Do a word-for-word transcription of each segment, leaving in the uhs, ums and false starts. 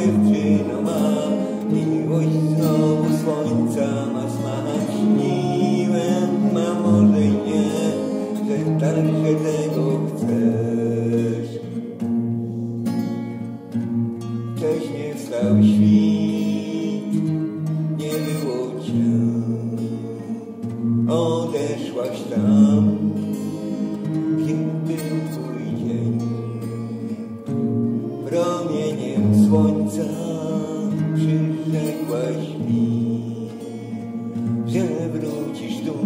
dziewczyno ma, miłość znowu słońca ma smak. Śniłem, a może i nie, że tak się tego chcesz. Wcześnie wstał świt, nie było cię, odeszłaś tam, gdzie był twój dzień. Promieniem słońca przyrzekłaś mi, że wrócisz tu,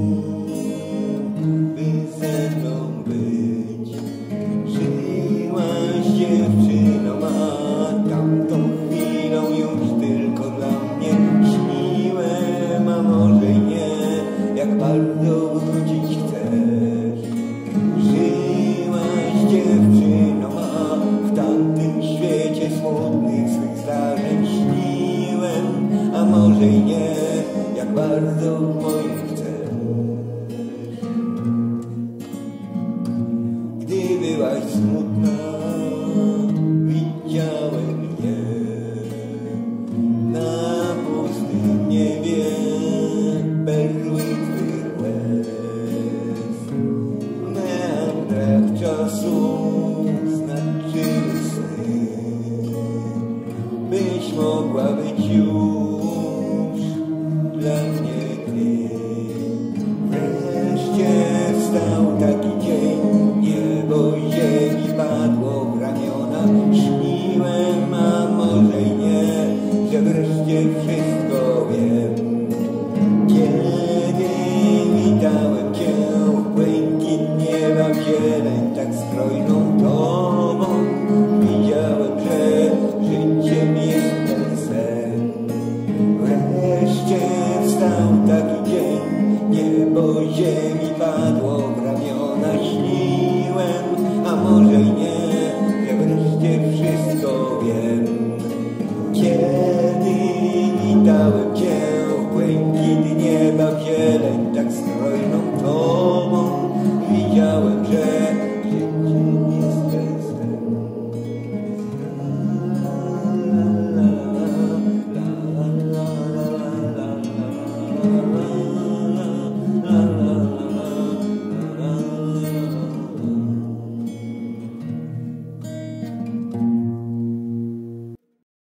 by ze mną być. Żyłaś, dziewczyno ma, tamtą chwilą już tylko dla mnie. Śniłem, a może i nie, jak bardzo wrócić chcesz. Żyłaś, dziewczyno ma, w tamtym świecie smutnych swych zdarzeń. Śniłem, a może i nie, jak bardzo w moim chcesz. Gdy byłaś smutna, widziałem mnie na pustym niebie, perły twych łez. W meandrach czasu znaczyły sny, byś mogła być już